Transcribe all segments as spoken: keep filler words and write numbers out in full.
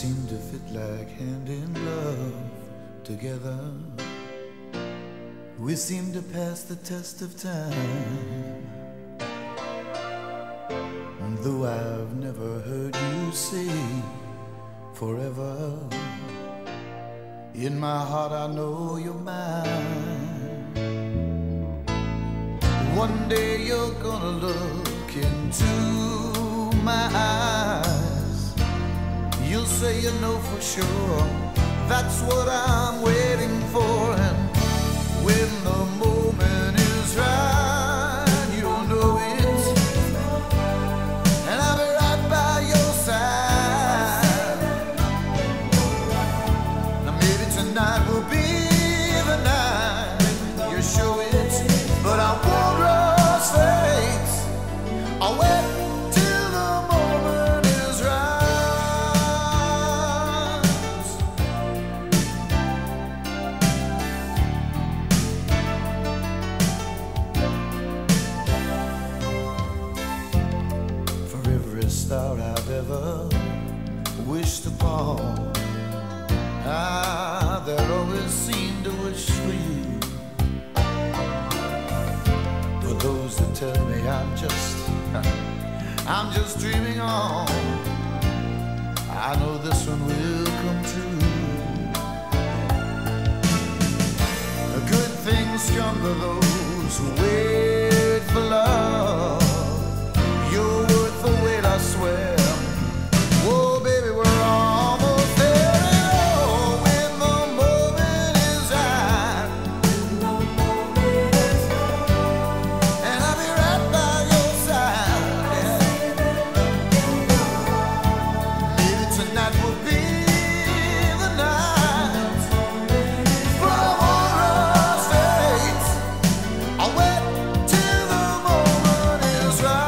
seem to fit like hand in glove together. We seem to pass the test of time. Though I've never heard you say forever, in my heart I know you're mine. One day you're gonna look into my eyes. You'll say you know for sure. That's what I'm waiting for. And when the moment is right, you'll know it. And I'll be right by your side. Now maybe tonight will be the night you show it, but I won't rush fate. I'll wait till the moment is right. For every star I've ever wished upon, ah, there always seemed to wish for you. For those that tell me I'm just, I'm just dreaming on, I know this one will come true. Good things come to those who wait for love. You're worth the wait, I swear. Oh, baby, we're almost there. Oh, when the moment is right, and I'll be right by your side. Yeah. Maybe tonight will be the night. But I won't rush fate. I'll wait till the moment is right.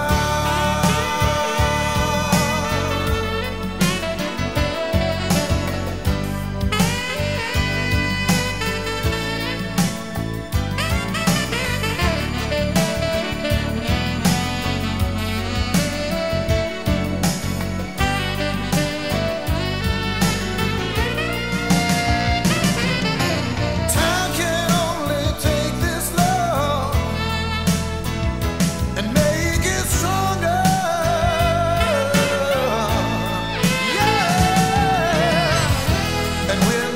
Time can only take this love and make it stronger. Yeah. And when